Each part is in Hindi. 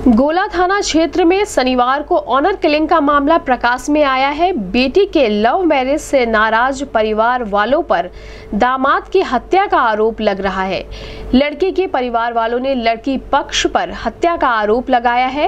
गोला थाना क्षेत्र में शनिवार को ऑनर किलिंग का मामला प्रकाश में आया है। बेटी के लव मैरिज से नाराज परिवार वालों पर दामाद की हत्या का आरोप लग रहा है। लड़की के परिवार वालों ने लड़की पक्ष पर हत्या का आरोप लगाया है।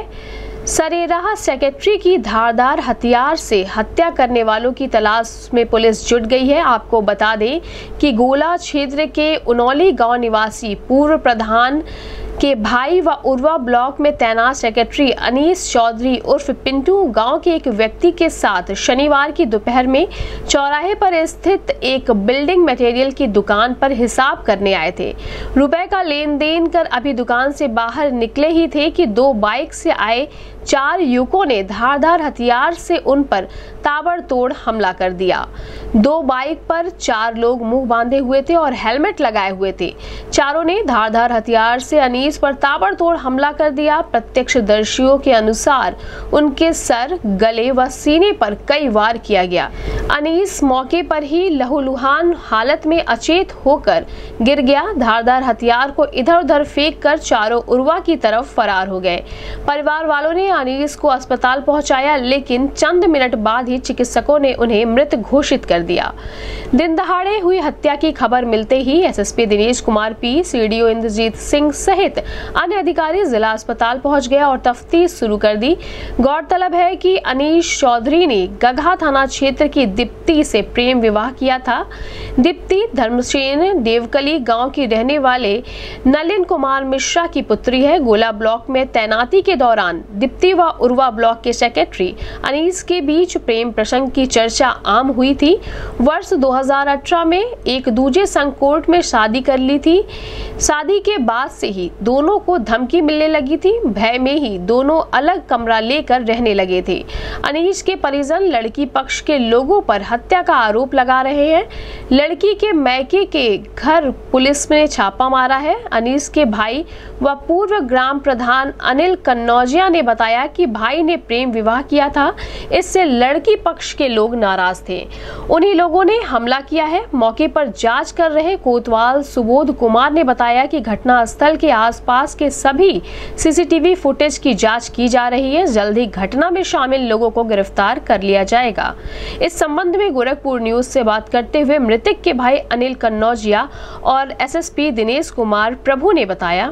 सरेराह सेक्रेटरी की धारदार हथियार से हत्या करने वालों की तलाश में पुलिस जुट गई है। आपको बता दें कि गोला क्षेत्र के उनौली गांव निवासी पूर्व प्रधान के भाई व उर्वा ब्लॉक में तैनात सेक्रेटरी अनीस चौधरी उर्फ पिंटू गांव के एक व्यक्ति के साथ शनिवार की दोपहर में चौराहे पर स्थित एक बिल्डिंग मटेरियल की दुकान पर हिसाब करने आए थे। रुपए का लेन देन कर अभी दुकान से बाहर निकले ही थे कि दो बाइक से आए 4 युवकों ने धारदार हथियार से उन पर ताबड़तोड़ हमला कर दिया। 2 बाइक पर 4 लोग मुंह बांधे हुए थे और हेलमेट लगाए हुए थे। चारों ने धारदार हथियार से अनीस पर ताबड़तोड़ हमला कर दिया। प्रत्यक्षदर्शियों के अनुसार उनके सर, गले व सीने पर कई वार किया गया। अनीस मौके पर ही लहूलुहान हालत में अचेत होकर गिर गया। धारदार हथियार को इधर उधर फेंक कर चारों उर्वा की तरफ फरार हो गए। परिवार वालों ने अनीस को अस्पताल पहुंचाया, लेकिन चंद मिनट बाद ही चिकित्सकों ने उन्हें मृत घोषित कर दिया। दिन दहाड़े हुई हत्या की खबर मिलते ही SSP Dinesh Kumar P, CDO Indrajit Singh सहित अन्य अधिकारी जिला अस्पताल पहुंच गए और तफ्तीश शुरू कर दी। गौरतलब है कि अनीश चौधरी ने गगहा थाना क्षेत्र की दीप्ति से प्रेम विवाह किया था। दीप्ति धर्मसेन देवकली गांव की रहने वाले नलिन कुमार मिश्रा की पुत्री है। गोला ब्लॉक में तैनाती के दौरान दीप्ति व उर्वा ब्लॉक के सेक्रेटरी अनीस के बीच प्रेम प्रसंग की चर्चा आम हुई थी। वर्ष 2018 में एक दूजे संग कोर्ट में शादी कर ली थी। शादी के बाद से ही दोनों को धमकी मिलने लगी थी। भय में ही दोनों अलग कमरा लेकर रहने लगे थे। अनीस के परिजन लड़की पक्ष के लोगों पर हत्या का आरोप लगा रहे हैं। लड़की के मैके के घर पुलिस ने छापा मारा है। अनीस के भाई व पूर्व ग्राम प्रधान अनिल कन्नौजिया ने बताया कि भाई ने प्रेम विवाह किया था। इससे लड़की पक्ष के लोग नाराज थे। उन्हीं लोगों ने हमला किया है। मौके पर जांच कर रहे कोतवाल सुबोध कुमार ने बताया कि घटना स्थल के आसपास के सभी सीसीटीवी फुटेज की जांच की जा रही है। जल्द ही घटना में शामिल लोगों को गिरफ्तार कर लिया जाएगा। इस संबंध में गोरखपुर न्यूज से बात करते हुए मृतक के भाई अनिल कन्नौजिया और एसएसपी दिनेश कुमार प्रभु ने बताया।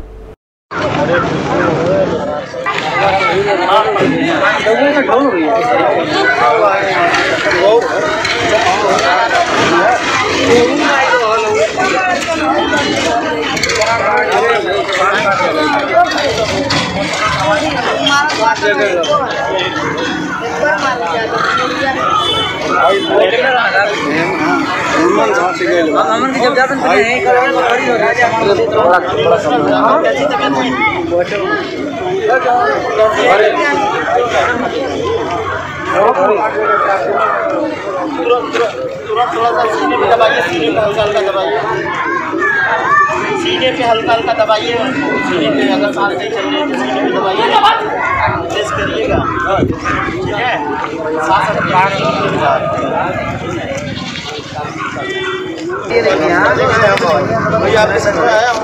सीने पे हल्का हल्का दबाइए। सीने पे अगर सांस नहीं चल रही है तो सीने पे दबाइए, प्रेस करिएगा, ठीक है। सांस भैया आपके साथ में आया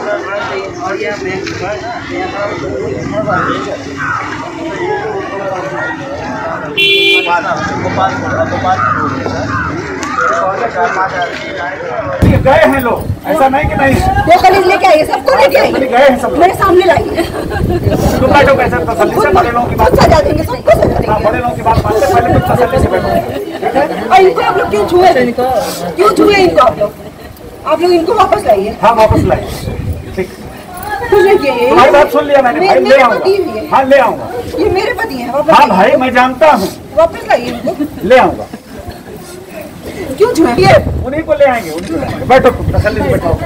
गए हैं लोग, ऐसा नहीं कि नहीं। 2 कलीग लेके आइए, सबको लेके आइए, गए हैं सब मेरे सामने लाइए। तो बैठो कैसे तसल्ली से, बड़े लोगों की बात सजा देंगे, सबको सजा देंगे। बड़े लोगों की बात मानते पहले कुछ तसल्ली से बैठो। और इनको आप लोग क्यों छुए? क्यों छुए इनको आप लोग? आप लोग इनको वापस लाइए। हाँ वापस लाइए, ठीक। कुछ नहीं किए। तुम्हारी बात सुन लिया मैंने, भाई ले आऊंगा। हाँ ले आऊंगा, ये मेरे पति हैं। हाँ भाई मैं जानता हूँ, वापस लाइए इनको। ले आऊंगा। क्यों छुए? उन्हीं को ले आएंगे, उन्हीं को ले आएंगे। बैठो तसल्ली से बैठो।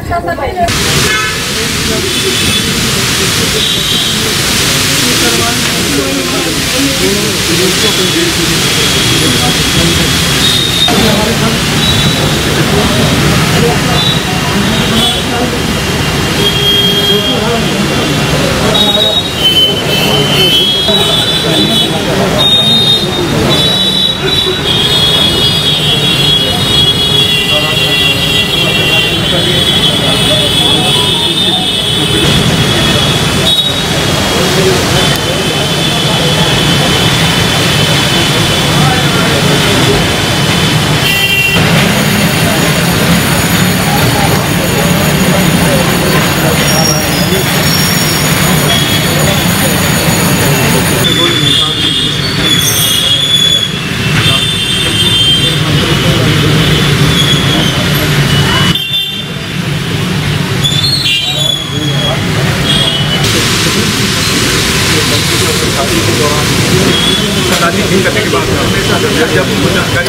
शादी के दौरान शादी ठीक करने के बाद जब उनको जानकारी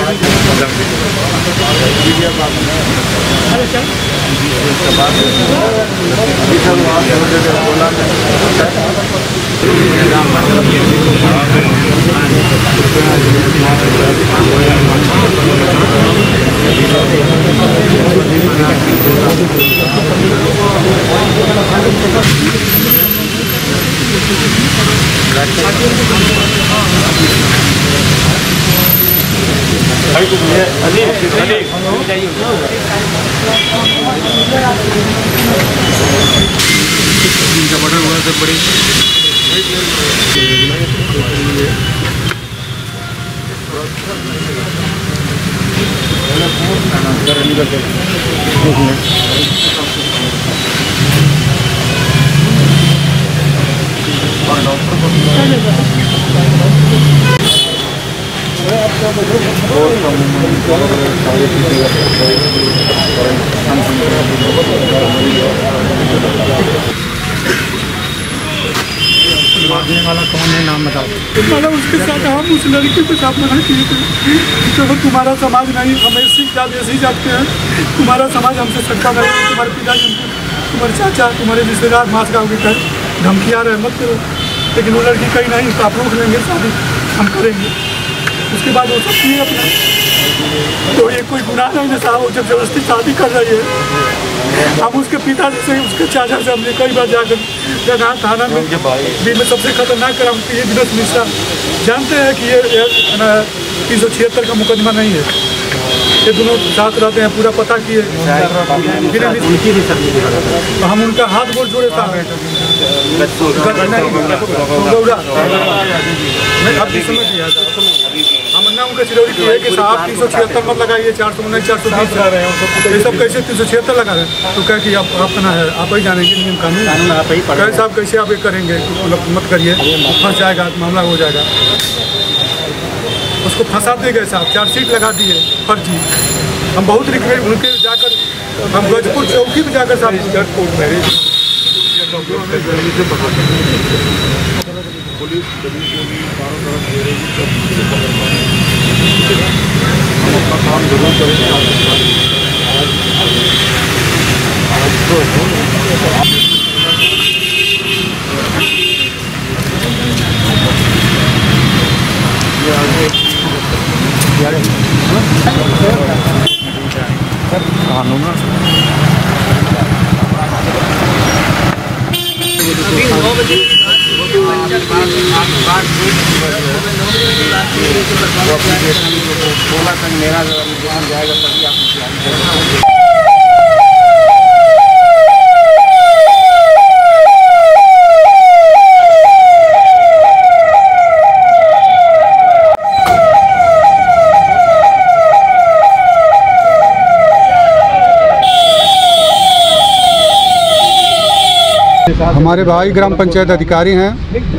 मारने वाला कौन है, नाम बताओ। मतलब उसके साथ हम उस लड़की के साथ मना किए थे तो तुम्हारा समाज नहीं, हम ऐसे ही जाते हैं, तुम्हारा समाज हमसे सट्टा नहीं, तुम्हारे पिताजी, तुम्हारे चाचा, तुम्हारे रिश्तेदार मास गाँव के कहे धमकिया रहे मत करो, लेकिन वो लड़की कहीं नहीं तो आप रोक लेंगे, शादी हम करेंगे। उसके बाद वो सब किए अपना, तो ये कोई गुनाह नहीं है साहब, जब जबरदस्ती शादी कर रही है। हम उसके पिताजी से, उसके चाचा से हमने कई बार जाकर जगह थाना में भी में सबसे खतरनाक काम किए विनोद मिश्रा, जानते हैं कि ये 376 का मुकदमा नहीं है, ये दोनों साथ रहते हैं, पूरा पता किए। तो हम उनका हाथ गोड़ जोड़े था गौरा नहीं, आप जिस समय किया था हम ना उनका चिरौरी किए कि साहब 376 मत लगाइए, 419 420 ये सब कैसे 376 लगा रहे हैं। तो कह कि आप अपना है, आप ही जानेंगे नियम कानून आप ही कहे साहब कैसे आप ये करेंगे, मत करिए, फंस जाएगा, मामला हो जाएगा। उसको फंसा दे गए साहब, चार्जशीट लगा दिए फर्जी। हम बहुत रिक्वेस्ट उनके जाकर, हम गजपुर चौकी में जाकर साहब पुलिस हम अपना काम जरूर करेंगे। बोला था मेरा जाएगा तभी आप हमारे भाई ग्राम पंचायत अधिकारी हैं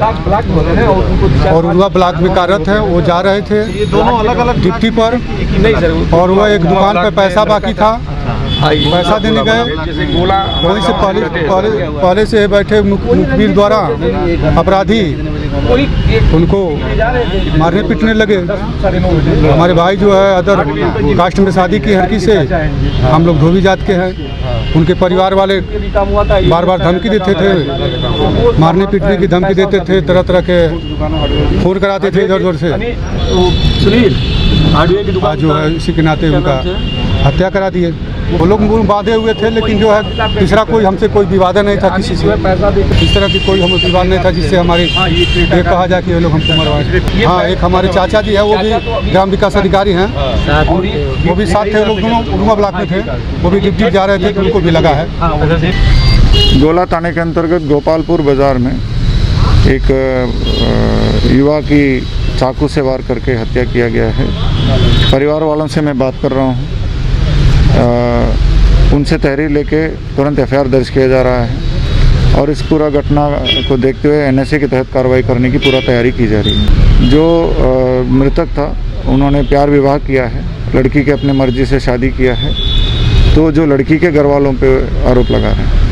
और उड़वा ब्लॉक में कार्यरत है। वो जा रहे थे ड्यूटी पर और वह एक दुकान पर पैसा बाकी था, पैसा देने गए। वहीं से पहले से बैठे मुखबिर द्वारा अपराधी उनको मारने पीटने लगे। हमारे भाई जो है अदर कास्ट में शादी की लड़की से, हम लोग धोबी जात के हैं। उनके परिवार वाले बार बार धमकी देते थे, मारने पीटने की धमकी देते थे, तरह तरह के फोन कराते थे इधर उधर से। जो है इसी के नाते उनका हत्या करा दिए। वो लोग बांधे हुए थे, लेकिन जो है तीसरा कोई हमसे कोई विवाद नहीं था किसी से, इस तरह की कोई हम विवाद नहीं था जिससे हमारी ये कहा जाए कि ये लोग हमको मरवाए। हाँ, एक हमारे चाचा जी है, वो भी ग्राम विकास अधिकारी हैं, वो भी साथ थे। लोग दोनों उड़वा ब्लॉक में थे, वो भी ड्यूटी जा रहे थे तो उनको भी लगा है। गोला थाने के अंतर्गत गोपालपुर बाज़ार में एक युवा की चाकू से वार करके हत्या किया गया है। परिवार वालों से मैं बात कर रहा हूँ, उनसे तहरीर लेके तुरंत एफआईआर दर्ज किया जा रहा है और इस पूरा घटना को देखते हुए एनएसए के तहत कार्रवाई करने की पूरा तैयारी की जा रही है। जो मृतक था उन्होंने प्यार विवाह किया है, लड़की के अपने मर्जी से शादी किया है, तो जो लड़की के घर वालों पे आरोप लगा रहे हैं।